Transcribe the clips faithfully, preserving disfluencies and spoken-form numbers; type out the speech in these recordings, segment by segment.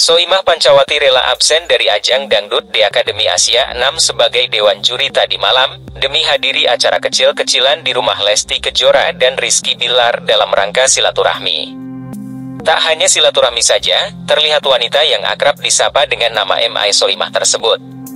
Soimah Pancawati rela absen dari ajang Dangdut di Akademi Asia enam sebagai Dewan Juri tadi malam, demi hadiri acara kecil-kecilan di rumah Lesti Kejora dan Rizky Bilar dalam rangka silaturahmi. Tak hanya silaturahmi saja, terlihat wanita yang akrab disapa dengan nama M I Soimah tersebut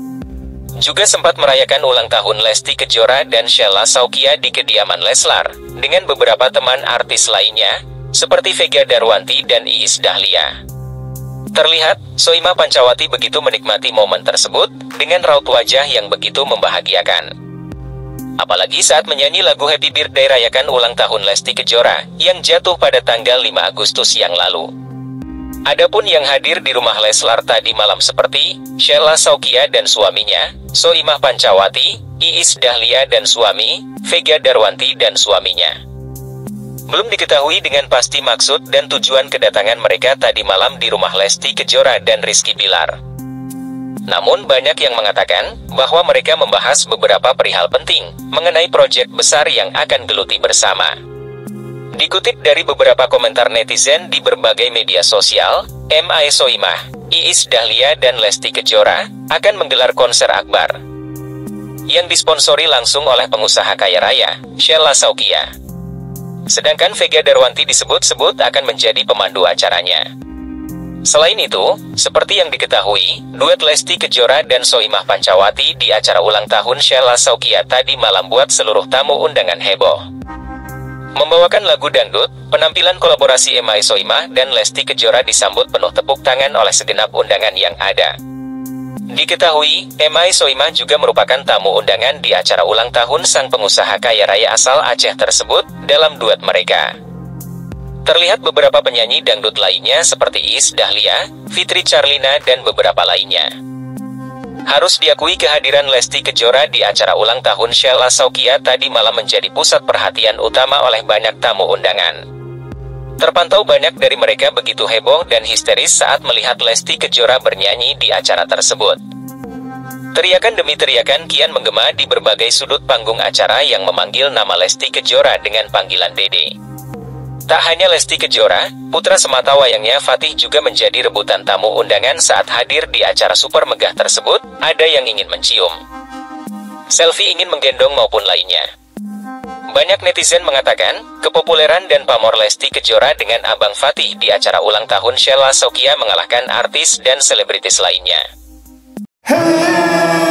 juga sempat merayakan ulang tahun Lesti Kejora dan Sheila Saukia di kediaman Leslar, dengan beberapa teman artis lainnya, seperti Vega Darwanti dan Iis Dahlia. Terlihat, Soimah Pancawati begitu menikmati momen tersebut, dengan raut wajah yang begitu membahagiakan. Apalagi saat menyanyi lagu Happy Birthday rayakan ulang tahun Lesti Kejora, yang jatuh pada tanggal lima Agustus yang lalu. Adapun yang hadir di rumah Leslar tadi malam seperti Sheila Saukia dan suaminya, Soimah Pancawati, Iis Dahlia dan suami, Vega Darwanti dan suaminya. Belum diketahui dengan pasti maksud dan tujuan kedatangan mereka tadi malam di rumah Lesti Kejora dan Rizky Bilar. Namun banyak yang mengatakan bahwa mereka membahas beberapa perihal penting mengenai proyek besar yang akan geluti bersama. Dikutip dari beberapa komentar netizen di berbagai media sosial, M I Soimah, Iis Dahlia dan Lesti Kejora akan menggelar konser akbar yang disponsori langsung oleh pengusaha kaya raya, Sheila Saukia. Sedangkan Vega Darwanti disebut-sebut akan menjadi pemandu acaranya. Selain itu, seperti yang diketahui, duet Lesti Kejora dan Soimah Pancawati di acara ulang tahun Sheila Saukia tadi malam buat seluruh tamu undangan heboh. Membawakan lagu dangdut, penampilan kolaborasi M I Soimah dan Lesti Kejora disambut penuh tepuk tangan oleh segenap undangan yang ada. Diketahui, M I Soimah juga merupakan tamu undangan di acara ulang tahun sang pengusaha kaya raya asal Aceh tersebut, dalam duet mereka. Terlihat beberapa penyanyi dangdut lainnya seperti Iis Dahlia, Fitri Charlina dan beberapa lainnya. Harus diakui kehadiran Lesti Kejora di acara ulang tahun Sheila Saukia tadi malam menjadi pusat perhatian utama oleh banyak tamu undangan. Terpantau banyak dari mereka begitu heboh dan histeris saat melihat Lesti Kejora bernyanyi di acara tersebut. Teriakan demi teriakan kian menggema di berbagai sudut panggung acara yang memanggil nama Lesti Kejora dengan panggilan Dede. Tak hanya Lesti Kejora, putra semata wayangnya Fatih juga menjadi rebutan tamu undangan saat hadir di acara super megah tersebut. Ada yang ingin mencium selfie, ingin menggendong maupun lainnya. Banyak netizen mengatakan, kepopuleran dan pamor Lesti Kejora dengan Abang Fatih di acara ulang tahun Sheila Saukia mengalahkan artis dan selebritis lainnya. Hey!